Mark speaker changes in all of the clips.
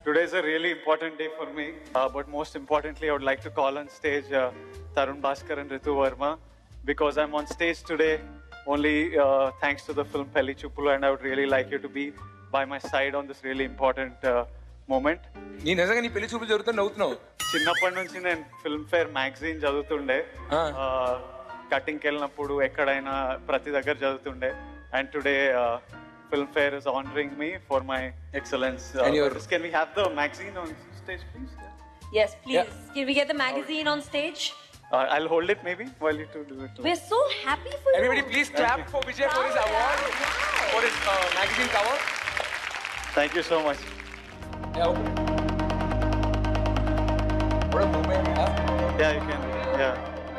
Speaker 1: Today is a really important day for me, but most importantly, I would like to call on stage Tarun Bhaskar and Ritu Verma because I'm on stage today only thanks to the film Pelli Chupulu, and I would really like you to be by my side on this really important moment.
Speaker 2: నీ నిజంగా నీ పెళ్లి చూపులు జరుగుతుంది నవ్వుతున్నావు.
Speaker 1: చిన్నప్పటి నుంచి నేను ఫిల్మ్ఫేర్ మ్యాగజైన్ చదువుతుండే, కటింగ్కి వెళ్ళినప్పుడు ఎక్కడైనా ప్రతి దగ్గర చదువుతుండే, and today Filmfare is honoring me for my excellence. Can we have the magazine on stage, please?
Speaker 3: Yes, please. Can we get the magazine on stage?
Speaker 1: I'll hold it maybe while you two do it.
Speaker 3: We're so happy for you.
Speaker 2: Everybody please clap for Vijay for his award, for his magazine cover.
Speaker 1: Thank you so much.
Speaker 2: Yeah, open it. What a moment, huh?
Speaker 1: Yeah, you can. Yeah.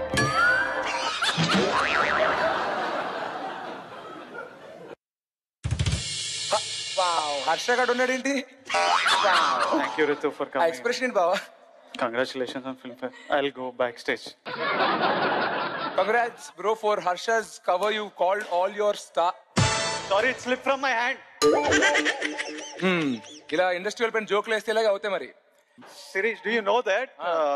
Speaker 2: Wow, Harsha garu unnadu enti? Wow.
Speaker 1: Thank you, Ritu, for coming.
Speaker 2: Expression enti baba.
Speaker 1: Congratulations on Filmfare. I'll go backstage.
Speaker 2: Congrats, bro, for Harsha's cover. You called all your star.
Speaker 1: Sorry, it slipped from my hand.
Speaker 2: ఇలా industrial pen జోక్లు వేస్తే ఇలాగే అవుతాయి మరి.
Speaker 1: Sirish, do you know that?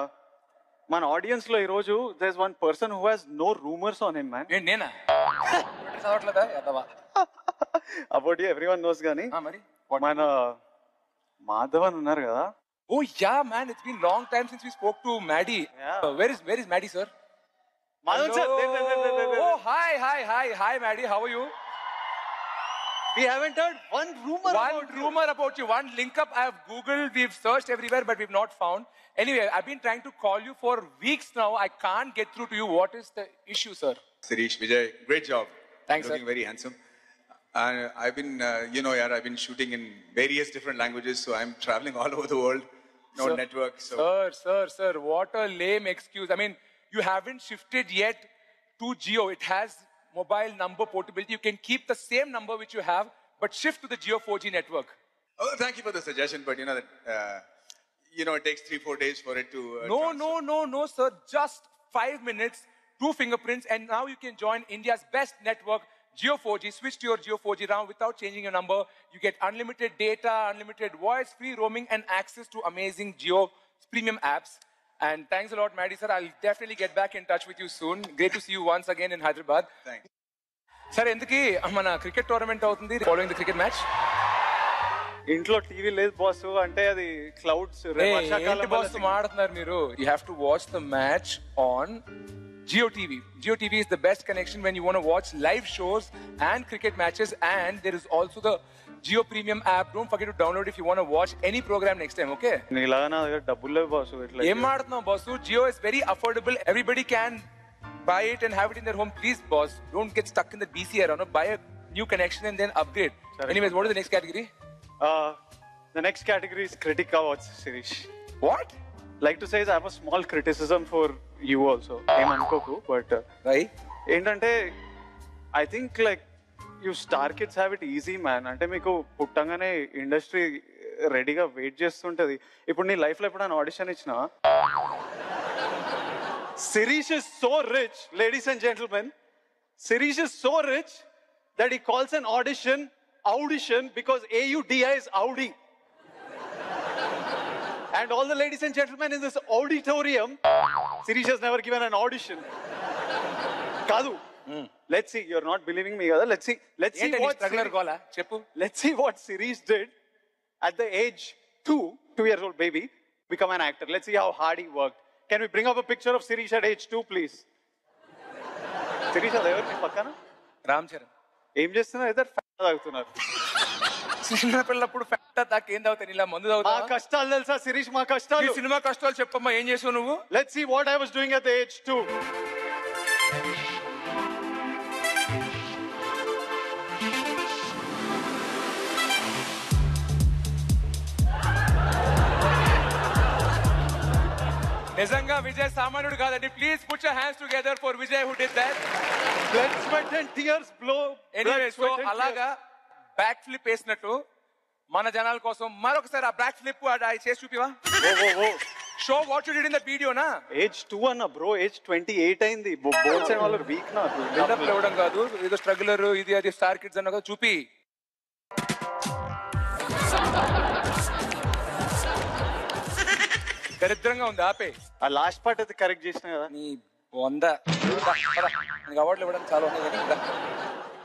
Speaker 1: మన audience లో ఈ రోజు there's one person who has no rumors on him, man.
Speaker 2: ఏంటి నేనా? చదవట్లేదా? ఎదవా.
Speaker 1: About you, everyone knows గానీ
Speaker 2: మరి
Speaker 1: మన మాధవన్ ఉన్నారు కదా.
Speaker 2: Oh yeah, man, it's been long time since we spoke to Maddie.
Speaker 1: Yeah.
Speaker 2: Where is Maddie, sir?
Speaker 1: Madhavan sir.
Speaker 2: Oh, hi, Maddie. How are you?
Speaker 1: We haven't heard one rumor
Speaker 2: about you. One link up I have Googled. We've searched everywhere, but we've not found. Anyway, I've been trying to call you for weeks now. I can't get through to you. What is the issue, sir?
Speaker 4: Sirish, Vijay, great job.
Speaker 2: Thanks,
Speaker 4: looking
Speaker 2: sir.
Speaker 4: Very handsome. I've been, I've been shooting in various different languages, so I'm traveling all over the world. No
Speaker 2: sir,
Speaker 4: network. So.
Speaker 2: Sir, what a lame excuse. I mean, you haven't shifted yet to Jio. It has mobile number portability. You can keep the same number which you have, but shift to the Jio 4G network.
Speaker 4: Oh, thank you for the suggestion, but it takes 3-4 days for it to.
Speaker 2: No, sir. Just 5 minutes, 2 fingerprints, and now you can join India's best network, Jio 4G. Switch to your Jio 4G now without changing your number. You get unlimited data, unlimited voice, free roaming, and access to amazing Jio premium apps. And thanks a lot, Maddie, sir. I'll definitely get back in touch with you soon. Great to see you once again in Hyderabad.
Speaker 4: Thanks.
Speaker 2: Sir, ఎందుకీ మన cricket tournament అవుతుంది following the cricket match.
Speaker 1: ఇంట్లో TV లేదు boss, అంటే అది clouds
Speaker 2: boss మాడుతున్నారు మీరు. You have to watch the match on Jio TV. Jio TV is the best connection when you want to watch live shows and cricket matches, and there is also the Jio Premium app. Don't forget to download if you want to watch any program next time, okay?
Speaker 1: నీలాగా నా దగ్గర డబ్బులు లేవు boss.
Speaker 2: ఏం మాడుతున్నావు boss? Jio is very affordable. Everybody can buy it and have it in their home. Please, boss, don't get stuck in the BC era. No? Buy a new connection and then upgrade. Sorry. Anyways, what is the next category?
Speaker 1: The next category is Critic Awards, Sirish.
Speaker 2: What?
Speaker 1: Like to say is I have a small criticism for you also. Em ankoku, but
Speaker 2: right?
Speaker 1: ఏంటంటే I think like you star kids have it easy, man. అంటే మీకు పుట్టంగానే industry రెడీగా wait చేస్తుంటది. ఇప్పుడు నీ life లో ఎప్పుడైనా audition ఇచ్చినా? Sirish is so rich, ladies and gentlemen. Sirish is so rich that he calls an audition because AUDI is Audi. And all the ladies and gentlemen in this auditorium, Sirish has never given an audition. Kadu, let's see. You're not believing me, kada? Let's see what Sirish did at the age 2-year-old baby, become an actor. Let's see how hard he worked. Can we bring up a picture of Sirish at age 2, please? Sirish, adevar ni pakkana?
Speaker 2: Ram Charan.
Speaker 1: Em chestunaru? Either fat taagutunnaru.
Speaker 2: Cinema పిల్లప్పుడు fact దాకా ఏం తాగుతాను, ఇలా మందు తాగుతా.
Speaker 1: మా కష్టాలు తెలుసా శిరీష్? మా కష్టాలు,
Speaker 2: సినిమా కష్టాలు చెప్పమ్మా. ఏం చేసావు నువ్వు?
Speaker 1: Let's see what I was doing at the age 2.
Speaker 2: నిజంగా విజయ్ సామాన్యుడు కాదండి. Please put your hands together for Vijay who did that.
Speaker 1: Blood, sweat and tears blow.
Speaker 2: Anyway, so అలాగా బ్యాక్ ఫ్లిప్ వేసినట్టు మన జనాల కోసం మరొకసారి ఆ బ్యాక్ ఫ్లిప్ చేసి చూపివా? Show what you did in the video నా?
Speaker 1: ఏజ్ 2 అన్న బ్రో, ఏజ్ 28 అయింది. బోన్స్ అండ్ ఆల్ వీక్ నా.
Speaker 2: బిల్డప్ ఇవ్వడం కాదు, ఏదో స్ట్రగులర్ ఇది అది స్టార్ కిడ్స్ అన్న కదా, చూపి. దరిద్రంగా ఉంది ఆపే.
Speaker 1: ఆ లాస్ట్ పార్ట్ అయితే కరెక్ట్ చేసిన కదా.
Speaker 2: నీ 100 అవార్డులు ఇవ్వడానికి చాలా ఉన్నాయి కానీ